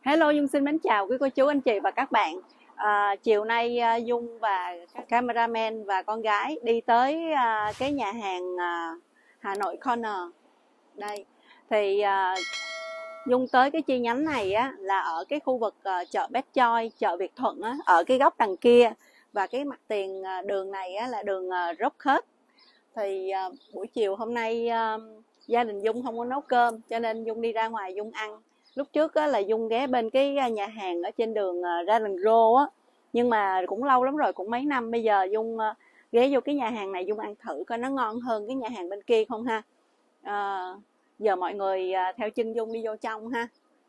Hello, Dung xin mến chào quý cô chú, anh chị và các bạn. Chiều nay Dung và các cameraman và con gái đi tới cái nhà hàng Hà Nội Corner. Đây, thì Dung tới cái chi nhánh này á, là ở cái khu vực chợ Bét Choi, chợ Việt Thuận á, ở cái góc đằng kia. Và cái mặt tiền đường này á, là đường Rockhead. Thì buổi chiều hôm nay gia đình Dung không có nấu cơm, cho nên Dung đi ra ngoài Dung ăn. Lúc trước á, là Dung ghé bên cái nhà hàng ở trên đường Garden Grove á, nhưng mà cũng lâu lắm rồi, cũng mấy năm. Bây giờ Dung ghé vô cái nhà hàng này Dung ăn thử coi nó ngon hơn cái nhà hàng bên kia không ha. Giờ mọi người theo chân Dung đi vô trong ha.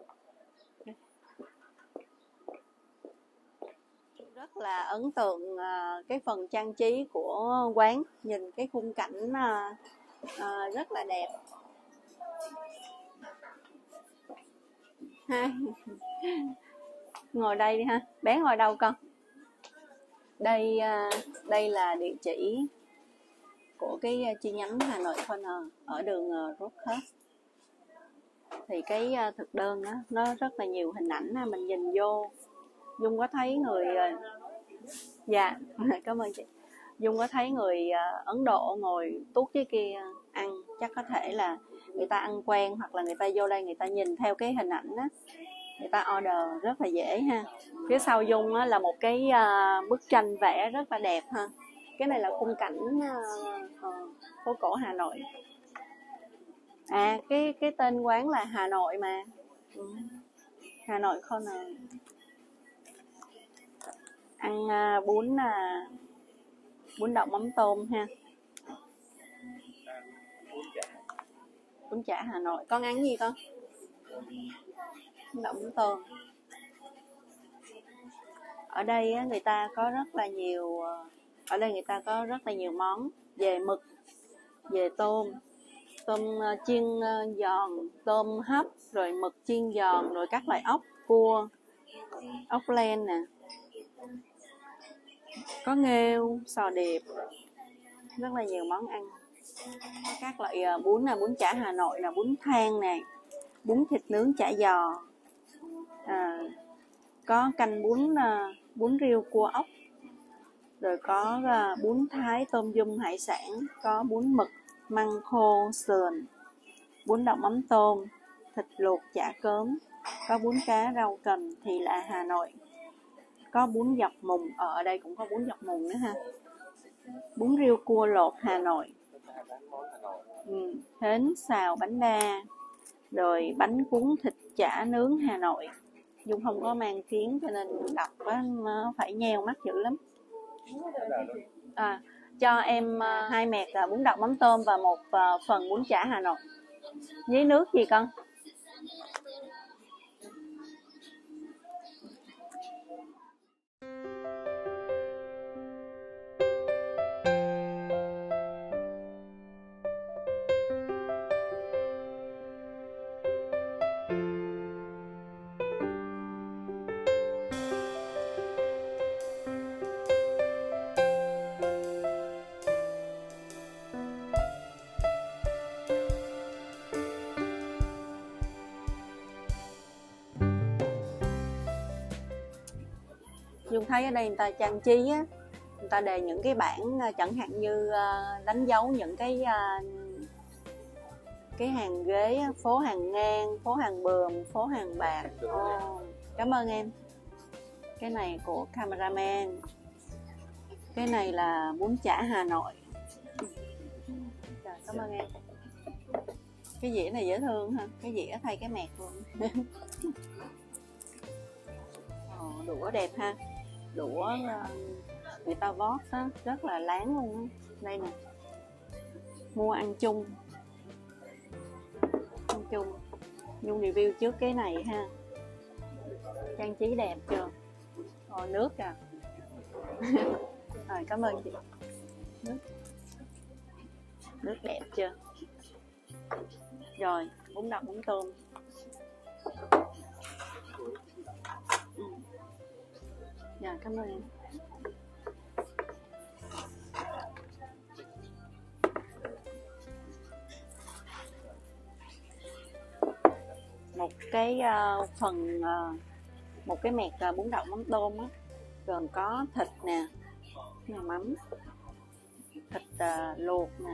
Rất là ấn tượng cái phần trang trí của quán, nhìn cái khung cảnh rất là đẹp ha. Ngồi đây đi ha, bé ngồi đâu con? Đây là địa chỉ của cái chi nhánh Hà Nội Corner ở đường Rockhead. Thì cái thực đơn đó, nó rất là nhiều hình ảnh, mình nhìn vô Dung có thấy người dạ cảm ơn chị. Dung có thấy người Ấn Độ ngồi tuốt dưới kia ăn, chắc có thể là người ta ăn quen, hoặc là người ta vô đây người ta nhìn theo cái hình ảnh đó, người ta order rất là dễ ha. Phía sau Dung là một cái bức tranh vẽ rất là đẹp ha. Cái này là khung cảnh phố cổ Hà Nội. Cái tên quán là Hà Nội mà. Hà Nội Corner. Ăn bún đậu mắm tôm ha. Bún chả Hà Nội. Con ăn gì con? Bún đậu mắm tôm. Ở đây người ta có rất là nhiều, món về mực, về tôm chiên giòn, tôm hấp, rồi mực chiên giòn, rồi các loại ốc, cua, ốc len nè, có nghêu, sò điệp, rất là nhiều món ăn. Các loại bún là bún chả Hà Nội, là bún thang nè, bún thịt nướng chả giò, có canh bún riêu cua ốc, rồi có bún thái tôm yum hải sản, có bún mực, măng khô sườn, bún đậu mắm tôm, thịt luộc chả cớm, có bún cá rau cần thì là Hà Nội, có bún dọc mùng, ở đây cũng có bún dọc mùng nữa ha, bún riêu cua lột Hà Nội, hến xào bánh đa, rồi bánh cuốn thịt chả nướng Hà Nội. Dung không có mang tiếng cho nên đọc nó phải nheo mắt dữ lắm. Cho em 2 mẹt bún đậu mắm tôm và một phần bún chả Hà Nội. Với nước gì con? Dung thấy ở đây người ta trang trí á, người ta đề những cái bảng chẳng hạn như đánh dấu những cái hàng ghế, phố hàng ngang, phố hàng buồm, phố hàng bạc. Cảm ơn em. Cái này của cameraman. Cái này là bún chả Hà Nội. Cảm ơn em. Cái dĩa này dễ thương ha, cái dĩa thay cái mẹt luôn. Đũa đẹp ha, đũa người ta vót á, rất là láng luôn á. Đây nè, mua ăn chung. Nhung review trước cái này ha, trang trí đẹp chưa? Nước à. Rồi, cảm ơn chị. Nước đẹp chưa? Rồi, bún đậu mắm tôm. Dạ, cảm ơn em. một cái phần một cái mẹt bún đậu mắm tôm á, gồm có thịt nè, mắm, thịt luộc nè,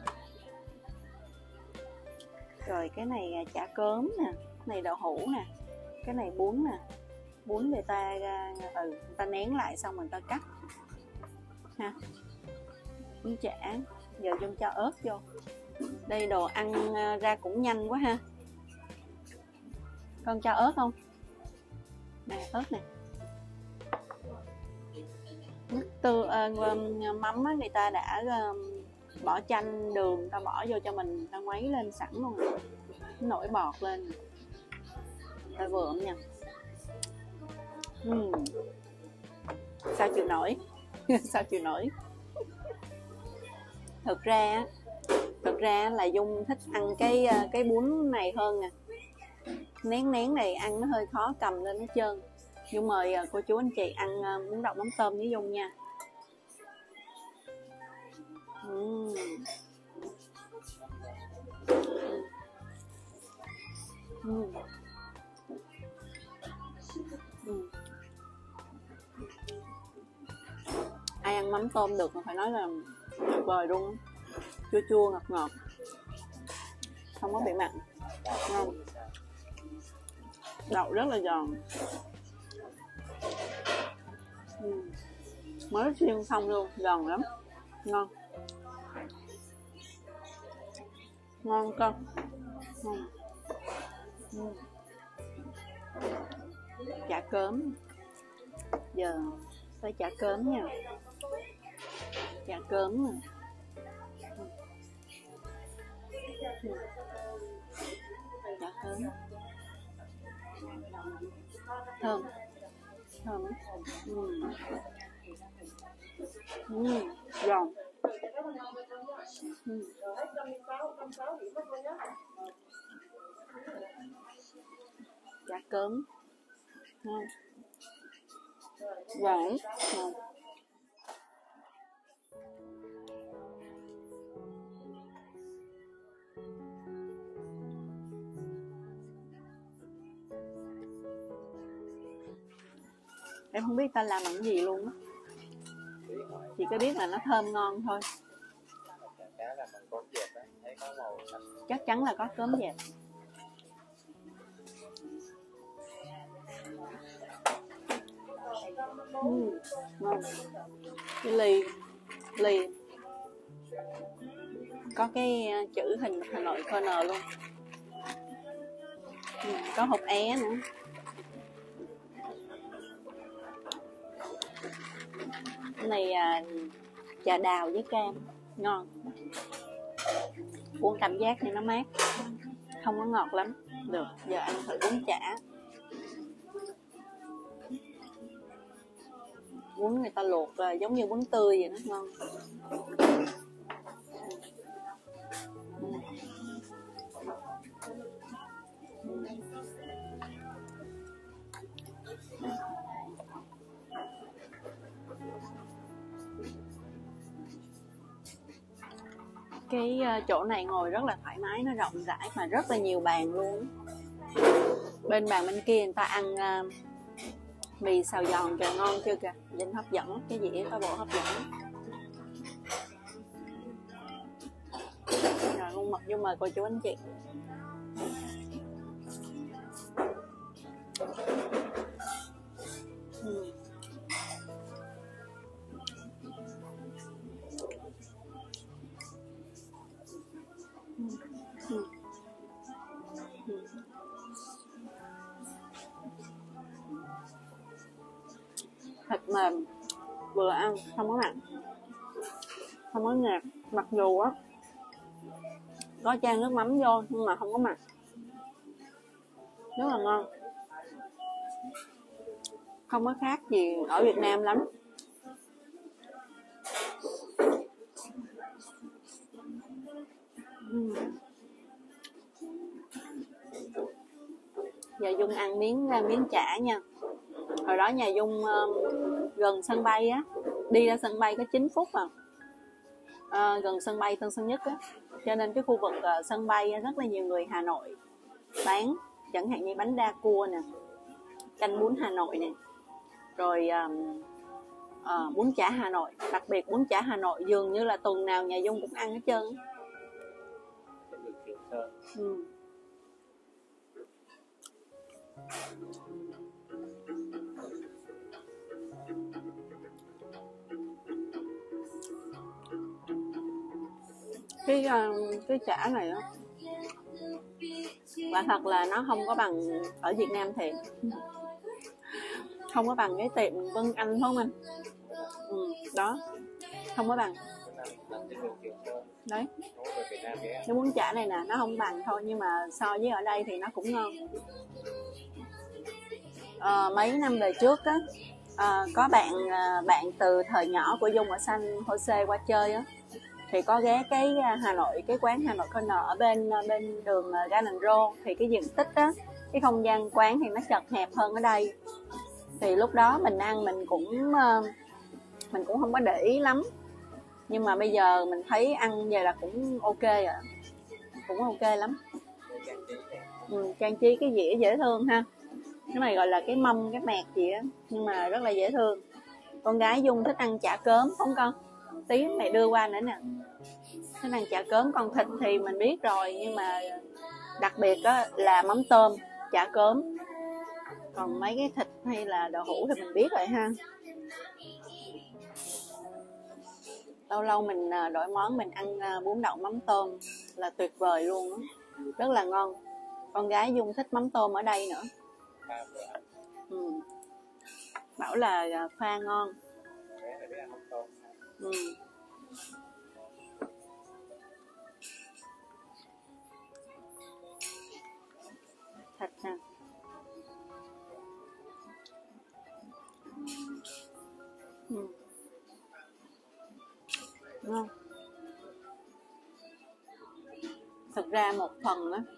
rồi cái này chả cớm nè, cái này đậu hũ nè, cái này bún nè. Bún người ta người ta nén lại xong mình ta cắt ha. Bún chả, giờ Dung cho ớt vô. Đây đồ ăn ra cũng nhanh quá ha. Con cho ớt không? Nè, ớt nè. Nước mắm á, người ta đã bỏ chanh, đường, ta bỏ vô cho mình, ta ngoáy lên sẵn luôn rồi. Nổi bọt lên. Ta vừa không nha. Sao chịu nổi. Sao chịu nổi. Thực ra là Dung thích ăn cái bún này hơn nè. Nén này ăn nó hơi khó cầm lên hết trơn. Dung mời cô chú anh chị ăn bún đậu mắm tôm với Dung nha. Ai ăn mắm tôm được mà phải nói là tuyệt vời luôn. Chua chua ngọt ngọt, không có bị mặn, ngon. Đậu rất là giòn, mới xiên xong luôn, giòn lắm, ngon, ngon con, ngon. Chả cớm, giờ tới chả cớm nha, chả cớm nè. Chả cớm thơm, thơm, giòn, chả cớm ngon, giòn, ngon. Em không biết ta làm bằng gì luôn á, chỉ có biết là nó thơm ngon thôi. Chắc chắn là có cớm dẹp. Ngon. Cái ly có cái chữ hình Hà Nội Corner luôn. Có hộp é nữa. Cái này trà đào với cam, ngon. Uống cảm giác thì nó mát, không có ngọt lắm. Được, giờ ăn thử bún chả. Bún người ta luộc giống như bún tươi vậy, nó ngon. Cái chỗ này ngồi rất là thoải mái, nó rộng rãi mà rất là nhiều bàn luôn. Bên bàn bên kia người ta ăn mì xào giòn kìa, ngon chưa kìa, nhìn hấp dẫn, cái dĩa có bộ hấp dẫn. Rồi ngon mật vô, mời cô chú anh chị. Thịt mềm, vừa ăn, không có mặn, không có nhạt. Mặc dù á có chan nước mắm vô nhưng mà không có mặn, rất là ngon, không có khác gì ở Việt Nam lắm. Giờ Dung ăn miếng chả nha. Hồi đó nhà Dung gần sân bay á, đi ra sân bay có 9 phút gần sân bay Tân Sơn Nhất á, cho nên cái khu vực sân bay rất là nhiều người Hà Nội bán chẳng hạn như bánh đa cua nè, canh bún Hà Nội nè, rồi bún chả Hà Nội. Đặc biệt bún chả Hà Nội dường như là tuần nào nhà Dung cũng ăn hết trơn. Cái chả này á, quả thật là nó không có bằng ở Việt Nam thiệt, không có bằng cái tiệm Vân Anh phải không anh? Đó, không có bằng đấy. Cái bún chả này nè nó không bằng thôi, nhưng mà so với ở đây thì nó cũng ngon. Mấy năm về trước á, có bạn từ thời nhỏ của Dung ở San Jose qua chơi á, thì có ghé cái Hà Nội, cái quán Hà Nội Corner ở bên đường Garden Road. Thì cái diện tích á, cái không gian quán thì nó chật hẹp hơn ở đây. Thì lúc đó mình ăn mình cũng không có để ý lắm, nhưng mà bây giờ mình thấy ăn vậy là cũng ok rồi, cũng ok lắm. Trang trí cái dĩa dễ thương ha. Cái này gọi là cái mâm, cái mẹt gì á, nhưng mà rất là dễ thương. Con gái Dung thích ăn chả cớm không con? Tí mẹ đưa qua nữa nè. Thích ăn chả cớm. Còn thịt thì mình biết rồi, nhưng mà đặc biệt đó là mắm tôm, chả cớm. Còn mấy cái thịt hay là đậu hũ thì mình biết rồi ha. Lâu lâu mình đổi món, mình ăn bún đậu mắm tôm là tuyệt vời luôn đó. Rất là ngon. Con gái Dung thích mắm tôm ở đây nữa. Bảo là pha ngon. Thịt nè. Ngon. Thực ra một phần á,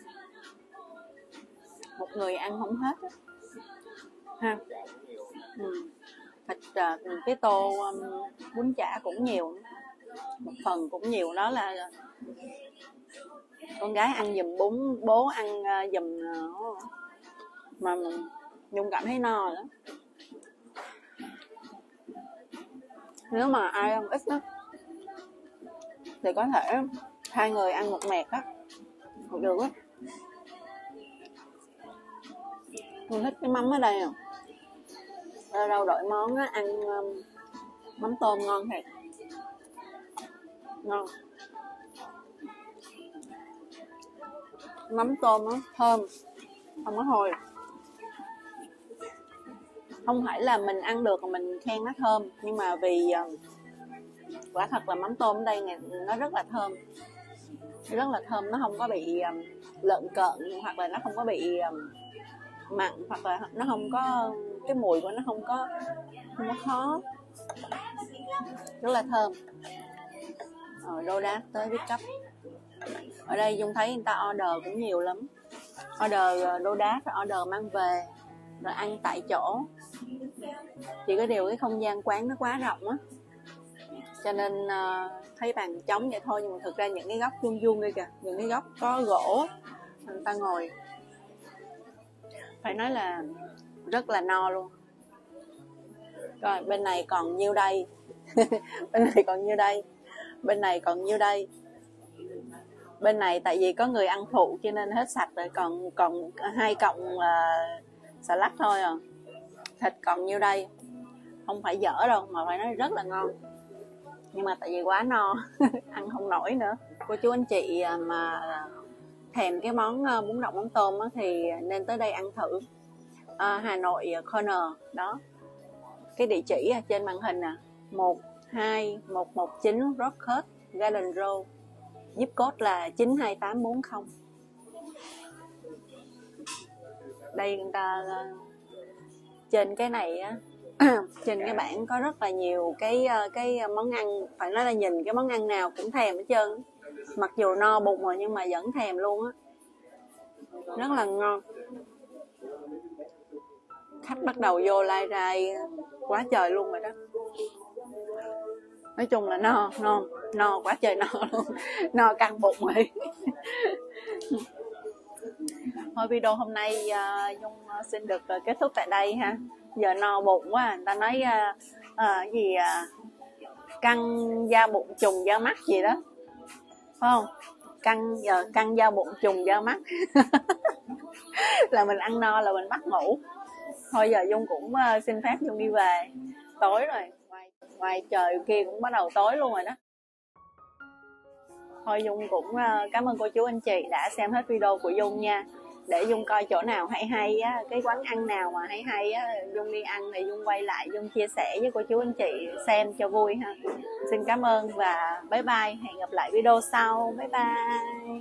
một người ăn không hết á ha. Thịt cái tô bún chả cũng nhiều, một phần cũng nhiều. Đó là con gái ăn giùm bún, bố ăn giùm, mà Nhung cảm thấy no nữa. Nếu mà ai ăn ít đó thì có thể hai người ăn một mẹt á, cũng được á. Mình thích cái mắm ở đây à. Đâu đổi món á, ăn mắm tôm ngon thiệt, ngon. Mắm tôm á thơm, không có hôi. Không phải là mình ăn được mà mình khen nó thơm, nhưng mà vì quả thật là mắm tôm ở đây nó rất là thơm, rất là thơm. Nó không có bị lợn cợn, hoặc là nó không có bị mặn, hoặc là nó không có, cái mùi của nó không có khó, rất là thơm. Đô đát tới pick up. Ở đây Dung thấy người ta order cũng nhiều lắm, order đô đát, order mang về rồi ăn tại chỗ. Chỉ có điều cái không gian quán nó quá rộng á, cho nên thấy bàn trống vậy thôi, nhưng mà thực ra những cái góc vuông vuông đây kìa, những cái góc có gỗ người ta ngồi, phải nói là rất là no luôn. Rồi bên này còn nhiêu đây? Bên này còn nhiêu đây? Bên này còn nhiêu đây? Bên này tại vì có người ăn phụ cho nên hết sạch rồi, còn 2 cọng salad thôi à. Thịt còn nhiêu đây? Không phải dở đâu, mà phải nói rất là ngon. Nhưng mà tại vì quá no ăn không nổi nữa. Cô chú anh chị mà thèm cái món bún đậu mắm tôm á, thì nên tới đây ăn thử. Hà Nội Corner đó. Cái địa chỉ trên màn hình nè, 12119 Rockhead Garden Road, zip code là 92840. Đây người ta trên cái này á, trên cái bảng có rất là nhiều cái món ăn, phải nói là nhìn cái món ăn nào cũng thèm hết trơn. Mặc dù no bụng rồi nhưng mà vẫn thèm luôn á, rất là ngon. Khách bắt đầu vô lai rai quá trời luôn rồi đó. Nói chung là no quá trời no luôn, no căng bụng rồi. Thôi video hôm nay Dung xin được kết thúc tại đây ha. Giờ no bụng quá, người ta nói gì căng da bụng trùng da mắt gì đó, phải không? Căng da bụng trùng da mắt là mình ăn no là mình bắt ngủ. Thôi giờ Dung cũng xin phép Dung đi về, tối rồi, ngoài trời kia cũng bắt đầu tối luôn rồi đó. Thôi Dung cũng cảm ơn cô chú anh chị đã xem hết video của Dung nha. Để Dung coi chỗ nào hay á, cái quán ăn nào mà hay á, Dung đi ăn thì Dung quay lại Dung chia sẻ với cô chú anh chị xem cho vui ha. Xin cảm ơn và bye bye, hẹn gặp lại video sau. Bye bye.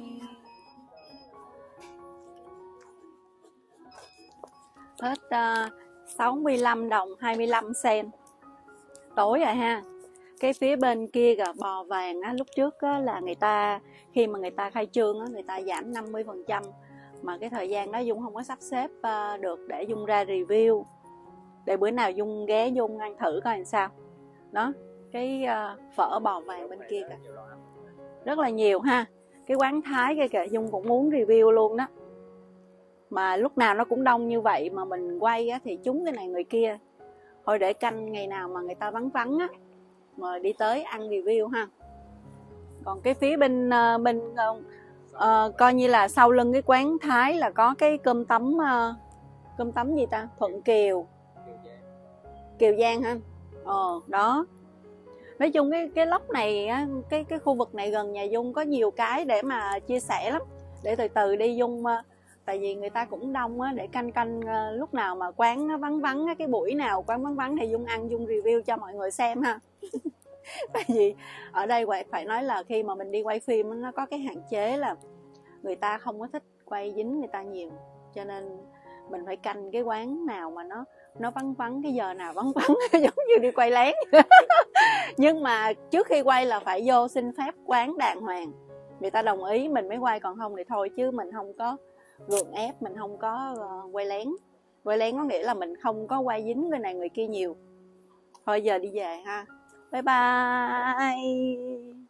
Hết 65 đồng 25 cent. Tối rồi ha. Cái phía bên kia kìa, bò vàng á, lúc trước á, là người ta khi mà người ta khai trương á, người ta giảm 50%, mà cái thời gian đó Dung không có sắp xếp được để Dung ra review, để bữa nào Dung ghé Dung ăn thử coi làm sao. Đó, cái phở bò vàng bên kia kìa, rất là nhiều ha. Cái quán Thái kia kìa, Dung cũng muốn review luôn đó, mà lúc nào nó cũng đông như vậy, mà mình quay á, thì trúng cái này người kia. Thôi để canh ngày nào mà người ta vắng vắng á, mà đi tới ăn review ha. Còn cái phía bên coi như là sau lưng cái quán Thái là có cái cơm tấm gì ta, Thuận Kiều Giang ha. Đó, nói chung cái lốc này á, cái khu vực này gần nhà Dung có nhiều cái để mà chia sẻ lắm, để từ từ đi Dung, tại vì người ta cũng đông á, để canh lúc nào mà quán nó vắng cái buổi nào quán vắng thì Dung ăn, Dung review cho mọi người xem ha. Tại vì ở đây phải nói là khi mà mình đi quay phim nó có cái hạn chế là người ta không có thích quay dính người ta nhiều, cho nên mình phải canh cái quán nào mà nó vắng, cái giờ nào vắng giống như đi quay lén. Nhưng mà trước khi quay là phải vô xin phép quán đàng hoàng, người ta đồng ý mình mới quay, còn không thì thôi, chứ mình không có gượng ép, mình không có quay lén có nghĩa là mình không có quay dính người này người kia nhiều. Thôi giờ đi về ha, bye bye.